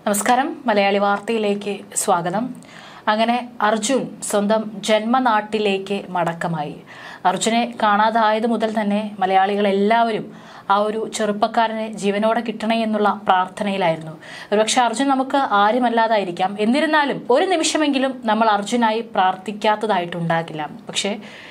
നമസ്കാരം. മലയാളി വാർത്തയിലേക്ക് സ്വാഗതം. അങ്ങനെ അർജുൻ സ്വന്തം ജന്മനാട്ടിലേക്ക് മടക്കമായി. അർജുനെ കാണാതായത് മുതൽ തന്നെ മലയാളികൾ എല്ലാവരും ആ ഒരു ചെറുപ്പക്കാരനെ ജീവനോടെ കിട്ടണേ എന്നുള്ള പ്രാർത്ഥനയിലായിരുന്നു. ഒരുപക്ഷെ അർജുൻ നമുക്ക് ആരുമല്ലാതായിരിക്കാം. എന്നിരുന്നാലും ഒരു നിമിഷമെങ്കിലും നമ്മൾ അർജുനായി പ്രാർത്ഥിക്കാത്തതായിട്ടുണ്ടാകില്ല. പക്ഷേ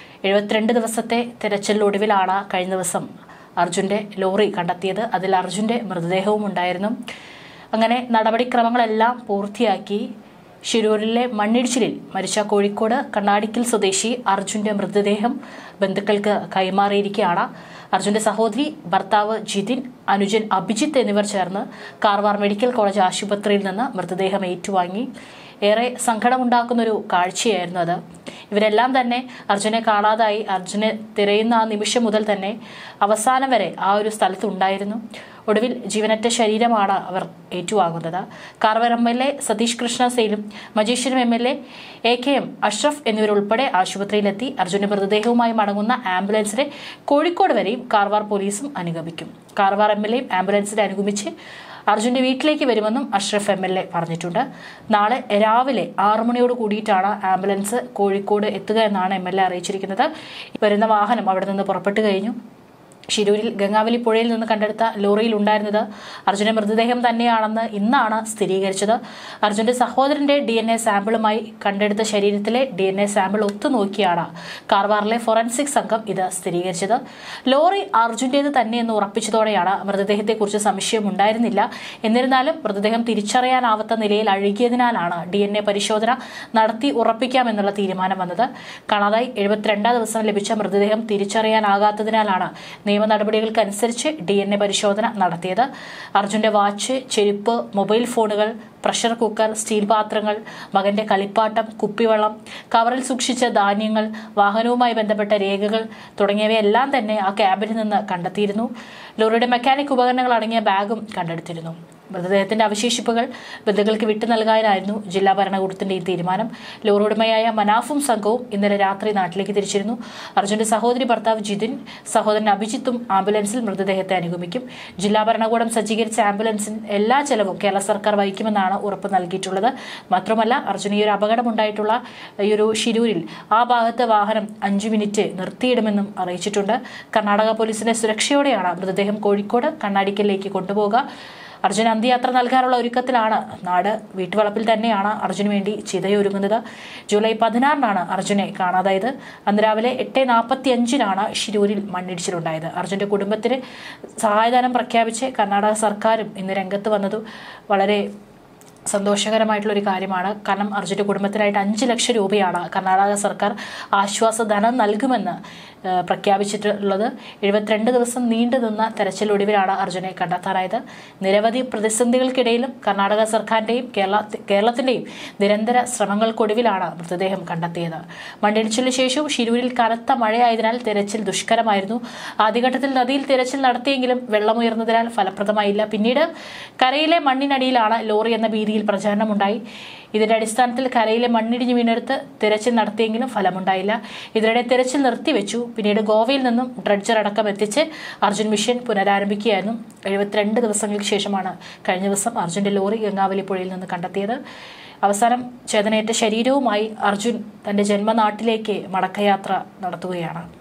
72 ദിവസത്തെ തിരച്ചിലൊടുവിലാണ് കഴിഞ്ഞ ദിവസം അർജുന്റെ ലോറി കണ്ടെത്തിയത്. അതിൽ അർജുന്റെ മൃതദേഹവും ഉണ്ടായിരുന്നു. അങ്ങനെ നടപടിക്രമങ്ങളെല്ലാം പൂർത്തിയാക്കി ശിരൂരിലെ മണ്ണിടിച്ചിലിൽ മരിച്ച കോഴിക്കോട് കണ്ണാടിക്കൽ സ്വദേശി അർജുന്റെ മൃതദേഹം ബന്ധുക്കൾക്ക് കൈമാറിയിരിക്കുകയാണ്. അർജുന്റെ സഹോദരി, ഭർത്താവ് ജിതിൻ, അനുജൻ അഭിജിത്ത് എന്നിവർ ചേർന്ന് കാർവാർ മെഡിക്കൽ കോളേജ് ആശുപത്രിയിൽ നിന്ന് മൃതദേഹം ഏറ്റുവാങ്ങി. ഏറെ സങ്കടമുണ്ടാക്കുന്നൊരു കാഴ്ചയായിരുന്നു അത്. ഇവരെല്ലാം തന്നെ അർജുനെ കാണാതായി. അർജുനെ തിരയുന്ന ആ നിമിഷം മുതൽ തന്നെ അവസാനം വരെ ആ ഒരു സ്ഥലത്തുണ്ടായിരുന്നു. ഒടുവിൽ ജീവനറ്റ ശരീരമാണ് അവർ ഏറ്റുവാങ്ങുന്നത്. Karwar MLA Satheesh Krishna സെയിലും മജീഷ്യനും MLA AKM Ashraf എന്നിവരുൾപ്പെടെ ആശുപത്രിയിലെത്തി. അർജുന്റെ മൃതദേഹവുമായി മടങ്ങുന്ന ആംബുലൻസിനെ കോഴിക്കോട് വരെയും കാർവാർ പോലീസും അനുഗമിക്കും. കാർവാർ MLAയും ആംബുലൻസിനെ അനുഗമിച്ച് അർജുന്റെ വീട്ടിലേക്ക് വരുമെന്നും അഷ്റഫ് MLA പറഞ്ഞിട്ടുണ്ട്. നാളെ രാവിലെ 6 മണിയോട് കൂടിയിട്ടാണ് ആംബുലൻസ് കോഴിക്കോട് എത്തുക എന്നാണ് MLA അറിയിച്ചിരിക്കുന്നത്. വരുന്ന വാഹനം അവിടെ നിന്ന് പുറപ്പെട്ടു കഴിഞ്ഞു. ശിരൂരിൽ ഗംഗാവലി പുഴയിൽ നിന്ന് കണ്ടെടുത്ത ലോറിയിൽ ഉണ്ടായിരുന്നത് അർജുന്റെ മൃതദേഹം തന്നെയാണെന്ന് ഇന്നാണ് സ്ഥിരീകരിച്ചത്. അർജുന്റെ സഹോദരന്റെ DNA സാമ്പിളുമായി കണ്ടെടുത്ത ശരീരത്തിലെ DNA സാമ്പിൾ ഒത്തുനോക്കിയാണ് കാർവാറിലെ ഫോറൻസിക് സംഘം ഇത് സ്ഥിരീകരിച്ചത്. ലോറി അർജുന്റേത് തന്നെയെന്ന് ഉറപ്പിച്ചതോടെയാണ് മൃതദേഹത്തെക്കുറിച്ച് സംശയമുണ്ടായിരുന്നില്ല. എന്നിരുന്നാലും മൃതദേഹം തിരിച്ചറിയാനാവാത്ത നിലയിൽ അഴുകിയതിനാലാണ് DNA പരിശോധന നടത്തി ഉറപ്പിക്കാമെന്നുള്ള തീരുമാനം വന്നത്. കാണാതായി 72 ദിവസം ലഭിച്ച മൃതദേഹം തിരിച്ചറിയാനാകാത്തതിനാലാണ് നിയമ നടപടികൾക്കനുസരിച്ച് DNA പരിശോധന നടത്തിയത്. അർജുന്റെ വാച്ച്, ചെരുപ്പ്, മൊബൈൽ ഫോണുകൾ, പ്രഷർ കുക്കർ, സ്റ്റീൽ പാത്രങ്ങൾ, മകന്റെ കളിപ്പാട്ടം, കുപ്പിവെള്ളം, കവറിൽ സൂക്ഷിച്ച ധാന്യങ്ങൾ, വാഹനവുമായി ബന്ധപ്പെട്ട രേഖകൾ തുടങ്ങിയവയെല്ലാം തന്നെ ആ ക്യാബിനിൽ നിന്ന് കണ്ടെത്തിയിരുന്നു. ലോറിയുടെ മെക്കാനിക് ഉപകരണങ്ങൾ അടങ്ങിയ ബാഗും കണ്ടെടുത്തിരുന്നു. മൃതദേഹത്തിന്റെ അവശേഷിപ്പുകൾ ബന്ധുക്കൾക്ക് വിട്ടു നൽകാനായിരുന്നു ജില്ലാ ഭരണകൂടത്തിന്റെ ഈ തീരുമാനം. ലോറി ഉടമയായ മനാഫും സംഘവും ഇന്നലെ രാത്രി നാട്ടിലേക്ക് തിരിച്ചിരുന്നു. അർജുന്റെ സഹോദരി, ഭർത്താവ് ജിതിൻ, സഹോദരൻ അഭിജിത്തും ആംബുലൻസിൽ മൃതദേഹത്തെ അനുഗമിക്കും. ജില്ലാ ഭരണകൂടം സജ്ജീകരിച്ച ആംബുലൻസിൽ എല്ലാ ചെലവും കേരള സർക്കാർ വഹിക്കുമെന്നാണ് ഉറപ്പ് നൽകിയിട്ടുള്ളത്. മാത്രമല്ല, അർജുന് ഈ ഒരു അപകടമുണ്ടായിട്ടുള്ള ഈ ഒരു ശിരൂരിൽ ആ ഭാഗത്തെ വാഹനം 5 മിനിറ്റ് നിർത്തിയിടുമെന്നും അറിയിച്ചിട്ടുണ്ട്. കർണാടക പോലീസിന്റെ സുരക്ഷയോടെയാണ് മൃതദേഹം കോഴിക്കോട് കണ്ണാടിക്കലിലേക്ക് കൊണ്ടുപോകുക. അർജുൻ അന്ത്യയാത്ര നൽകാനുള്ള ഒരുക്കത്തിലാണ് നാട്. വീട്ടുവളപ്പിൽ തന്നെയാണ് അർജുന് വേണ്ടി ചിതയൊരുങ്ങുന്നത്. ജൂലൈ 16-നാണ് അർജുനെ കാണാതായത്. അന്ന് രാവിലെ 8:45-നാണ് ശിരൂരിൽ മണ്ണിടിച്ചിലുണ്ടായത്. അർജുന്റെ കുടുംബത്തിന് സഹായധനം പ്രഖ്യാപിച്ച് കർണാടക സർക്കാരും ഇന്ന് രംഗത്ത് വന്നത് വളരെ സന്തോഷകരമായിട്ടുള്ള ഒരു കാര്യമാണ്. കാരണം അർജുന്റെ കുടുംബത്തിനായിട്ട് 5 ലക്ഷം രൂപയാണ് കർണാടക സർക്കാർ ആശ്വാസ ധനം നൽകുമെന്ന് പ്രഖ്യാപിച്ചിട്ടുള്ളത്. 72 ദിവസം നീണ്ടു നിന്ന തെരച്ചിലൊടുവിലാണ് അർജുനെ കണ്ടെത്താനായത്. നിരവധി പ്രതിസന്ധികൾക്കിടയിലും കർണാടക സർക്കാരിന്റെയും കേരളത്തിന്റെയും നിരന്തര ശ്രമങ്ങൾക്കൊടുവിലാണ് മൃതദേഹം കണ്ടെത്തിയത്. മണ്ണിടിച്ചിലിന് ശേഷവും ശിരൂരിൽ കനത്ത മഴയായതിനാൽ തെരച്ചിൽ ദുഷ്കരമായിരുന്നു. ആദ്യഘട്ടത്തിൽ നദിയിൽ തെരച്ചിൽ നടത്തിയെങ്കിലും വെള്ളമുയർന്നതിനാൽ ഫലപ്രദമായില്ല. പിന്നീട് കരയിലെ മണ്ണിനടിയിലാണ് ലോറി എന്ന ഭീതിയിൽ പ്രചാരണമുണ്ടായി. ഇതിന്റെ അടിസ്ഥാനത്തിൽ കരയിലെ മണ്ണിടിഞ്ഞു വീണെടുത്ത് തെരച്ചിൽ നടത്തിയെങ്കിലും ഫലമുണ്ടായില്ല. ഇതിനിടെ തെരച്ചിൽ നിർത്തിവെച്ചു. പിന്നീട് ഗോവയിൽ നിന്നും ഡ്രഡ്ജർ അടക്കം എത്തിച്ച് അർജുൻ മിഷൻ പുനരാരംഭിക്കുകയായിരുന്നു. 72 ദിവസങ്ങൾക്ക് ശേഷമാണ് കഴിഞ്ഞ ദിവസം അർജുന്റെ ലോറി ഗംഗാവലി പുഴയിൽ നിന്ന് കണ്ടെത്തിയത്. അവസാനം ചേതനയേറ്റ ശരീരവുമായി അർജുൻ തന്റെ ജന്മനാട്ടിലേക്ക് മടക്കയാത്ര നടത്തുകയാണ്.